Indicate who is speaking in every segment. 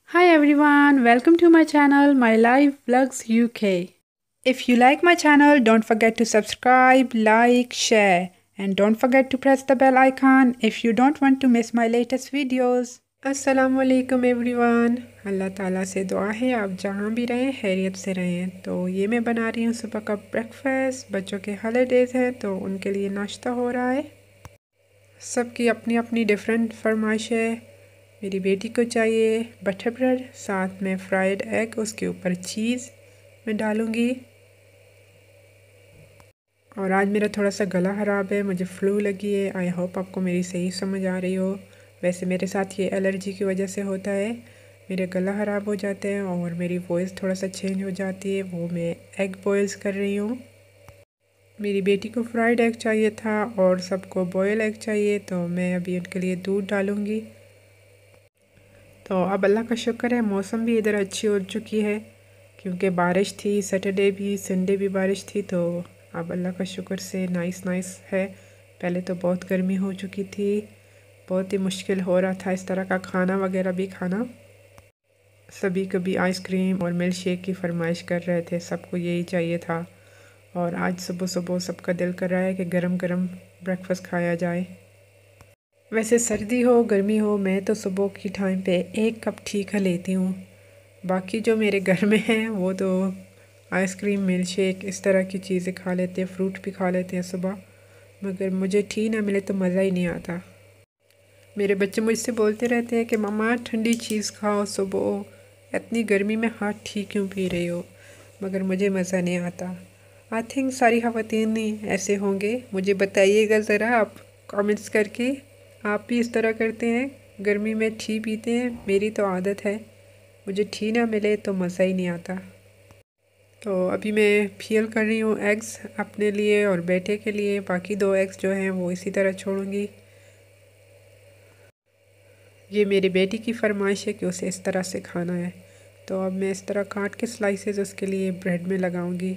Speaker 1: Hi everyone, welcome to my channel, My Life Vlogs UK. If you like my channel, don't forget to subscribe, like, share, and don't forget to press the bell icon if you don't want to miss my latest videos. अस्सलाम वालेकुम everyone. अल्लाह ताला से दुआ है आप जहाँ भी रहें खैरियत से रहें। तो ये मैं बना रही हूँ सुबह का ब्रेकफास्ट। बच्चों के हॉलीडेज़ हैं तो उनके लिए नाश्ता हो रहा है। सबकी अपनी अपनी डिफरेंट फरमाइश है। मेरी बेटी को चाहिए बटर ब्रेड, साथ में फ्राइड एग, उसके ऊपर चीज़ मैं डालूँगी। और आज मेरा थोड़ा सा गला ख़राब है, मुझे फ़्लू लगी है। आई होप आपको मेरी सही समझ आ रही हो। वैसे मेरे साथ ये एलर्जी की वजह से होता है, मेरे गला ख़राब हो जाते हैं और मेरी वॉइस थोड़ा सा चेंज हो जाती है। वो मैं एग बॉयल्स कर रही हूँ। मेरी बेटी को फ्राइड एग चाहिए था और सबको बॉयल एग चाहिए, तो मैं अभी उनके लिए दूध डालूँगी। तो अब अल्लाह का शुक्र है मौसम भी इधर अच्छी हो चुकी है, क्योंकि बारिश थी, सैटरडे भी संडे भी बारिश थी। तो अब अल्लाह का शुक्र से नाइस है। पहले तो बहुत गर्मी हो चुकी थी, बहुत ही मुश्किल हो रहा था इस तरह का खाना वगैरह भी खाना। सभी कभी आइसक्रीम और मिल्क शेक की फरमाइश कर रहे थे, सबको यही चाहिए था। और आज सुबह सुबह सबका दिल कर रहा है कि गरम गरम ब्रेकफास्ट खाया जाए। वैसे सर्दी हो गर्मी हो, मैं तो सुबह की टाइम पे एक कप ठीक है लेती हूँ। बाकी जो मेरे घर में हैं वो तो आइसक्रीम, मिल्क शेक इस तरह की चीज़ें खा लेते हैं, फ्रूट भी खा लेते हैं सुबह। मगर मुझे टी ना मिले तो मज़ा ही नहीं आता। मेरे बच्चे मुझसे बोलते रहते हैं कि मम्मा ठंडी चीज़ खाओ सुबह, इतनी गर्मी में हाथ टी क्यों पी रही हो। मगर मुझे मज़ा नहीं आता। आई थिंक सारी ख़वातीन ही ऐसे होंगे। मुझे बताइएगा ज़रा आप कमेंट्स करके, आप भी इस तरह करते हैं, गर्मी में टी पीते हैं। मेरी तो आदत है, मुझे टी ना मिले तो मज़ा ही नहीं आता। तो अभी मैं पील कर रही हूँ एग्स अपने लिए और बेटे के लिए। बाकी 2 एग्स जो हैं वो इसी तरह छोड़ूंगी। ये मेरी बेटी की फरमाइश है कि उसे इस तरह से खाना है, तो अब मैं इस तरह काट के स्लाइसेस उसके लिए ब्रेड में लगाऊंगी।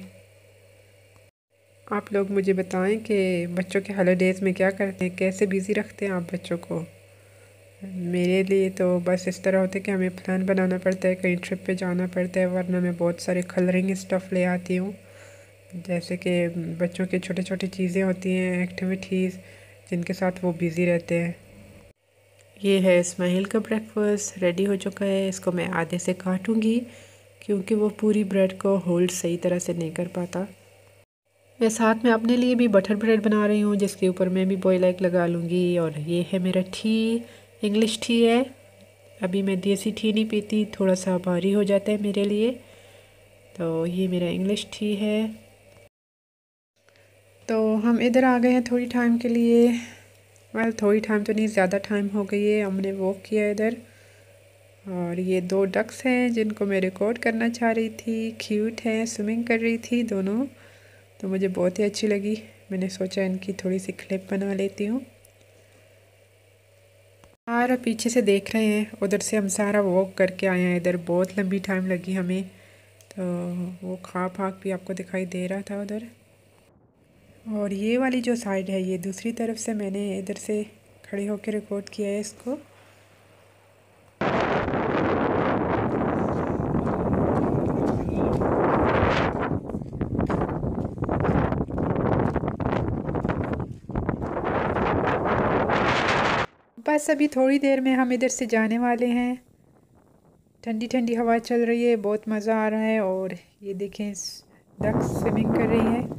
Speaker 1: आप लोग मुझे बताएं कि बच्चों के हॉलीडेज़ में क्या करते हैं, कैसे बिज़ी रखते हैं आप बच्चों को। मेरे लिए तो बस इस तरह होता है कि हमें प्लान बनाना पड़ता है, कहीं ट्रिप पे जाना पड़ता है, वरना मैं बहुत सारे कलरिंग स्टफ़ ले आती हूँ। जैसे कि बच्चों की छोटी छोटी चीज़ें होती हैं, एक्टिविटीज़, जिनके साथ वो बिज़ी रहते हैं। ये है इस्माइल का ब्रेकफास्ट रेडी हो चुका है। इसको मैं आधे से काटूंगी क्योंकि वो पूरी ब्रेड को होल्ड सही तरह से नहीं कर पाता। मैं साथ में अपने लिए भी बटर ब्रेड बना रही हूँ, जिसके ऊपर मैं भी बॉयल एग लगा लूँगी। और ये है मेरा टी, इंग्लिश टी है। अभी मैं देसी टी नहीं पीती, थोड़ा सा भारी हो जाता है मेरे लिए। तो ये मेरा इंग्लिश टी है। तो हम इधर आ गए हैं थोड़ी टाइम के लिए। थोड़ी टाइम तो नहीं, ज़्यादा टाइम हो गई है। हमने वॉक किया इधर। और ये 2 डक्स हैं जिनको मैं रिकॉर्ड करना चाह रही थी। क्यूट हैं, स्विमिंग कर रही थी दोनों, तो मुझे बहुत ही अच्छी लगी। मैंने सोचा इनकी थोड़ी सी क्लिप बना लेती हूँ। और पीछे से देख रहे हैं, उधर से हम सारा वॉक करके आए हैं। इधर बहुत लंबी टाइम लगी हमें, तो वो खाक फाक भी आपको दिखाई दे रहा था उधर। और ये वाली जो साइड है, ये दूसरी तरफ से मैंने इधर से खड़े होकर रिकॉर्ड किया है इसको। बस अभी थोड़ी देर में हम इधर से जाने वाले हैं। ठंडी ठंडी हवा चल रही है, बहुत मज़ा आ रहा है। और ये देखें, डक्स स्विमिंग कर रही हैं।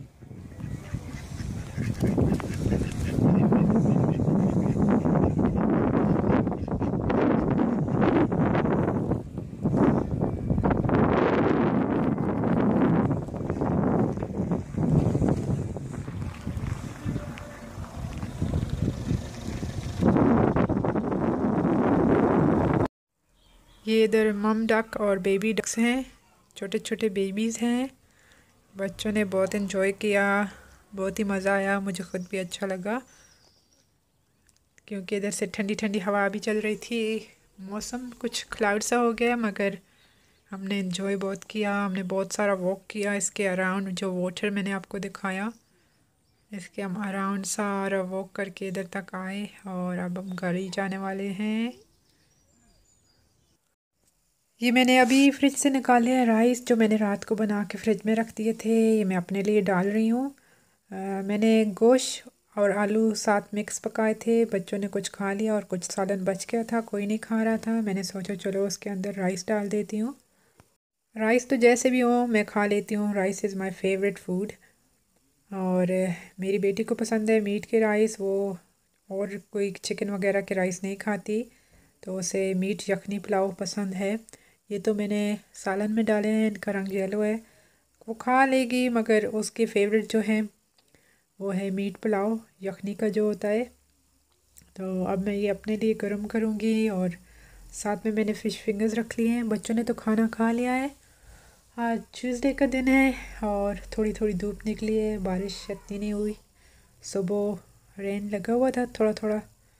Speaker 1: ये इधर मम डक और बेबी डक्स हैं, छोटे छोटे बेबीज़ हैं। बच्चों ने बहुत इन्जॉय किया, बहुत ही मज़ा आया। मुझे ख़ुद भी अच्छा लगा क्योंकि इधर से ठंडी ठंडी हवा भी चल रही थी। मौसम कुछ क्लाउड सा हो गया, मगर हमने इन्जॉय बहुत किया। हमने बहुत सारा वॉक किया इसके अराउंड। जो वाटर मैंने आपको दिखाया, इसके हम अराउंड सारा वॉक करके इधर तक आए और अब हम घर ही जाने वाले हैं। ये मैंने अभी फ्रिज से निकाले हैं राइस, जो मैंने रात को बना के फ्रिज में रख दिए थे। ये मैं अपने लिए डाल रही हूँ। मैंने गोश्त और आलू साथ मिक्स पकाए थे। बच्चों ने कुछ खा लिया और कुछ सालन बच गया था, कोई नहीं खा रहा था। मैंने सोचा चलो उसके अंदर राइस डाल देती हूँ। राइस तो जैसे भी हो मैं खा लेती हूँ, rice is my favourite food. और मेरी बेटी को पसंद है मीट के राइस, वो और कोई चिकन वगैरह के राइस नहीं खाती, तो उसे मीट यखनी पुलाव पसंद है। ये तो मैंने सालन में डाले हैं, इनका रंग येलो है। वो खा लेगी, मगर उसके फेवरेट जो है वो है मीट पुलाव यखनी का जो होता है। तो अब मैं ये अपने लिए गर्म करूँगी। और साथ में मैंने फ़िश फिंगर्स रख लिए हैं। बच्चों ने तो खाना खा लिया है। आज ट्यूसडे का दिन है और थोड़ी थोड़ी धूप निकली है, बारिश इतनी नहीं हुई। सुबह रेन लगा हुआ था थोड़ा थोड़ा।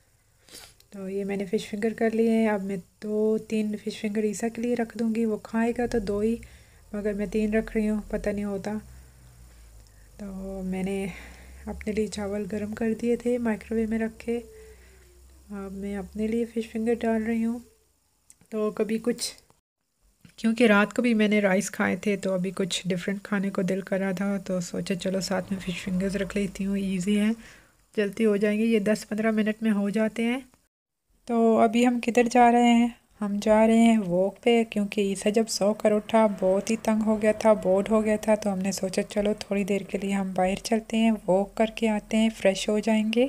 Speaker 1: तो ये मैंने फ़िश फिंगर कर लिए हैं। अब मैं 2-3 फ़िश फिंगर ईसा के लिए रख दूँगी, वो खाएगा तो 2 ही, मगर मैं 3 रख रही हूँ, पता नहीं होता। तो मैंने अपने लिए चावल गरम कर दिए थे माइक्रोवेव में रख के। अब मैं अपने लिए फ़िश फिंगर डाल रही हूँ। तो कभी कुछ, क्योंकि रात को भी मैंने राइस खाए थे, तो अभी कुछ डिफरेंट खाने को दिल कर रहा था, तो सोचा चलो साथ में फ़िश फिंगर्स रख लेती हूँ। ईज़ी है, जल्दी हो जाएंगे, ये 10-15 मिनट में हो जाते हैं। तो अभी हम किधर जा रहे हैं? हम जा रहे हैं वॉक पे, क्योंकि ईसा जब सो कर उठा बहुत ही तंग हो गया था, बोर्ड हो गया था। तो हमने सोचा चलो थोड़ी देर के लिए हम बाहर चलते हैं, वॉक करके आते हैं, फ्रेश हो जाएंगे।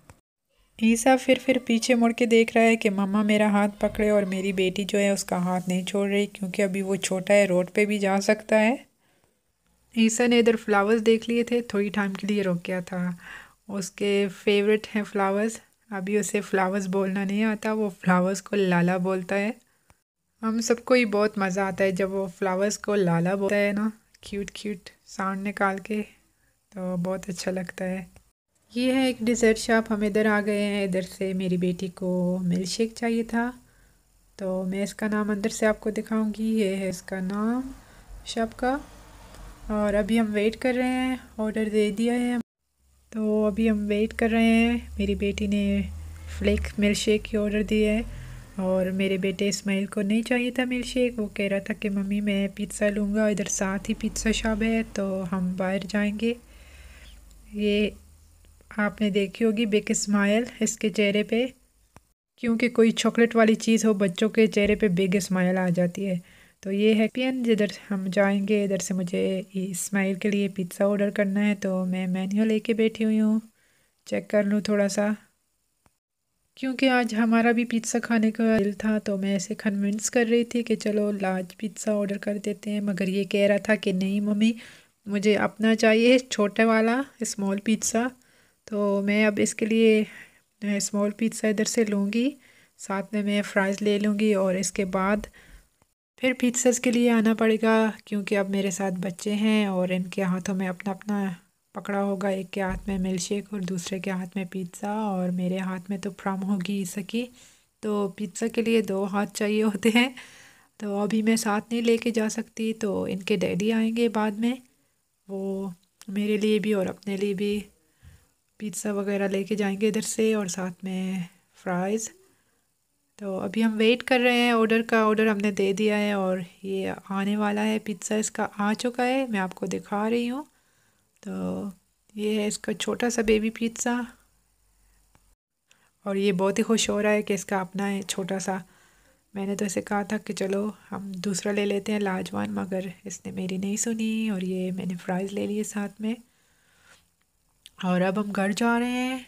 Speaker 1: ईसा फिर पीछे मुड़ के देख रहा है कि मम्मा मेरा हाथ पकड़े, और मेरी बेटी जो है उसका हाथ नहीं छोड़ रही, क्योंकि अभी वो छोटा है, रोड पे भी जा सकता है। ईसा ने इधर फ्लावर्स देख लिए थे, थोड़ी टाइम के लिए रुक गया था। उसके फेवरेट हैं फ्लावर्स। अभी उसे फ्लावर्स बोलना नहीं आता, वो फ्लावर्स को लाला बोलता है। हम सबको ही बहुत मज़ा आता है जब वो फ्लावर्स को लाला बोलता है ना, क्यूट क्यूट साउंड निकाल के, तो बहुत अच्छा लगता है। ये है एक डिज़र्ट शॉप, हम इधर आ गए हैं। इधर से मेरी बेटी को मिल्क शेक चाहिए था, तो मैं इसका नाम अंदर से आपको दिखाऊंगी। ये है इसका नाम शॉप का। और अभी हम वेट कर रहे हैं, ऑर्डर दे दिया है, तो अभी हम वेट कर रहे हैं। मेरी बेटी ने फ्लेक मिल्क शेक की ऑर्डर दिया है, और मेरे बेटे इस्माइल को नहीं चाहिए था मिल्क शेक। वो कह रहा था कि मम्मी मैं पिज़्ज़ा लूँगा, इधर साथ ही पिज़्ज़ा शॉप है, तो हम बाहर जाएंगे। ये आपने देखी होगी बिग स्माइल इसके चेहरे पे, क्योंकि कोई चॉकलेट वाली चीज़ हो बच्चों के चेहरे पे बिग स्माइल आ जाती है। तो ये है पियन, जिधर हम जाएंगे। इधर से मुझे इस्माइल के लिए पिज़्ज़ा ऑर्डर करना है, तो मैं मेन्यू लेके बैठी हुई हूँ, चेक कर लूँ थोड़ा सा, क्योंकि आज हमारा भी पिज़्ज़ा खाने का दिल था। तो मैं ऐसे कन्विंस कर रही थी कि चलो लार्ज पिज़्ज़ा ऑर्डर कर देते हैं, मगर ये कह रहा था कि नहीं मम्मी मुझे अपना चाहिए छोटा वाला स्मॉल पिज़्ज़ा। तो मैं अब इसके लिए स्मॉल पिज़्ज़ा इधर से लूँगी, साथ में मैं फ़्राइज़ ले लूँगी, और इसके बाद फिर पिज़्ज़ास के लिए आना पड़ेगा, क्योंकि अब मेरे साथ बच्चे हैं और इनके हाथों में अपना अपना पकड़ा होगा। एक के हाथ में मिल्क शेक और दूसरे के हाथ में पिज़्ज़ा, और मेरे हाथ में तो फ्रॉम होगी सकी। तो पिज़्ज़ा के लिए 2 हाथ चाहिए होते हैं, तो अभी मैं साथ नहीं लेके जा सकती। तो इनके डैडी आएंगे बाद में, वो मेरे लिए भी और अपने लिए भी पिज़्ज़ा वगैरह लेके जाएंगे इधर से, और साथ में फ्राइज़। तो अभी हम वेट कर रहे हैं ऑर्डर का। ऑर्डर हमने दे दिया है और ये आने वाला है, पिज़्ज़ा इसका आ चुका है, मैं आपको दिखा रही हूँ। तो ये है इसका छोटा सा बेबी पिज़्ज़ा, और ये बहुत ही खुश हो रहा है कि इसका अपना है छोटा सा। मैंने तो इसे कहा था कि चलो हम दूसरा ले लेते हैं लाजवान, मगर इसने मेरी नहीं सुनी, और ये मैंने फ्राइज़ ले लिए साथ में। और अब हम घर जा रहे हैं।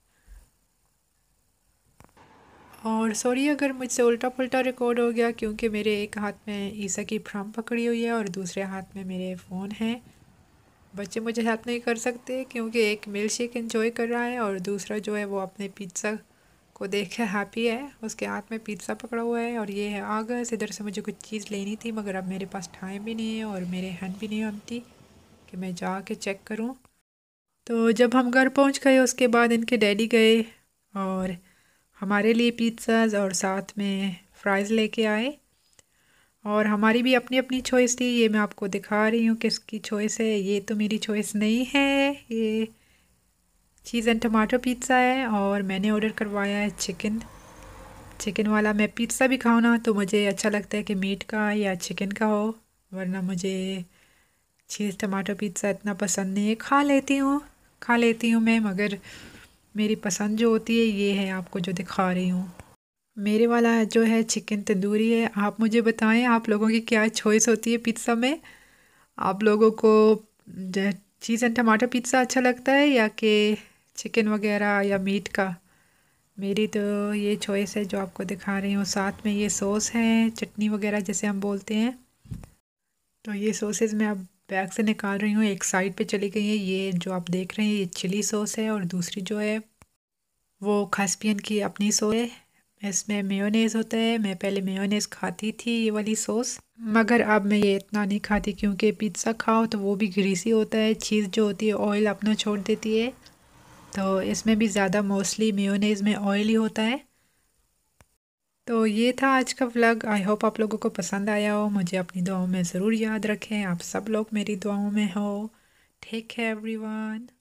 Speaker 1: और सॉरी अगर मुझसे उल्टा पुल्टा रिकॉर्ड हो गया, क्योंकि मेरे एक हाथ में ईसा की फ्राम पकड़ी हुई है और दूसरे हाथ में मेरे फ़ोन है। बच्चे मुझे हेल्प नहीं कर सकते, क्योंकि एक मिल्क शेक एंजॉय कर रहा है और दूसरा जो है वो अपने पिज़्ज़ा को देख के हैप्पी है, उसके हाथ में पिज़्ज़ा पकड़ा हुआ है। और ये है आगस, इधर से मुझे कुछ चीज़ लेनी थी, मगर अब मेरे पास टाइम भी नहीं है और मेरे हैंड भी नहीं आती कि मैं जाके चेक करूं। तो जब हम घर पहुंच गए उसके बाद इनके डैडी गए और हमारे लिए पिज़्ज़ाज और साथ में फ़्राइज़ लेके आए। और हमारी भी अपनी अपनी चॉइस थी, ये मैं आपको दिखा रही हूँ किसकी चॉइस है। ये तो मेरी चॉइस नहीं है, ये चीज़ एंड टमाटो पिज़्ज़ा है, और मैंने ऑर्डर करवाया है चिकन। चिकन वाला मैं पिज़्ज़ा भी खाऊँ ना तो मुझे अच्छा लगता है कि मीट का या चिकन का हो, वरना मुझे चीज़ टमाटो पिज़्ज़ा इतना पसंद नहीं है। खा लेती हूँ मैं, मगर मेरी पसंद जो होती है ये है आपको जो दिखा रही हूँ। मेरे वाला जो है चिकन तंदूरी है। आप मुझे बताएं आप लोगों की क्या चॉइस होती है पिज़्ज़ा में। आप लोगों को चीज़ एंड टमाटो पिज़्ज़ा अच्छा लगता है या कि चिकन वगैरह या मीट का। मेरी तो ये चॉइस है जो आपको दिखा रही हूँ। साथ में ये सॉस है, चटनी वगैरह जैसे हम बोलते हैं। तो ये सॉसेस मैं अब बैग से निकाल रही हूँ, एक साइड पे चली गई है। ये जो आप देख रहे हैं ये चिली सॉस है और दूसरी जो है वो खासपियन की अपनी सॉस है। इसमें मेयोनेज़ होता है। मैं पहले मेयोनेज़ खाती थी ये वाली सॉस, मगर अब मैं ये इतना नहीं खाती क्योंकि पिज़्ज़ा खाओ तो वो भी ग्रीसी होता है। चीज़ जो होती है ऑयल अपना छोड़ देती है, तो इसमें भी ज़्यादा मोस्टली मेयोनेज़ में ऑयल ही होता है। तो ये था आज का व्लॉग। आई होप आप लोगों को पसंद आया हो। मुझे अपनी दुआओं में ज़रूर याद रखें। आप सब लोग मेरी दुआओं में हो। Take care everyone.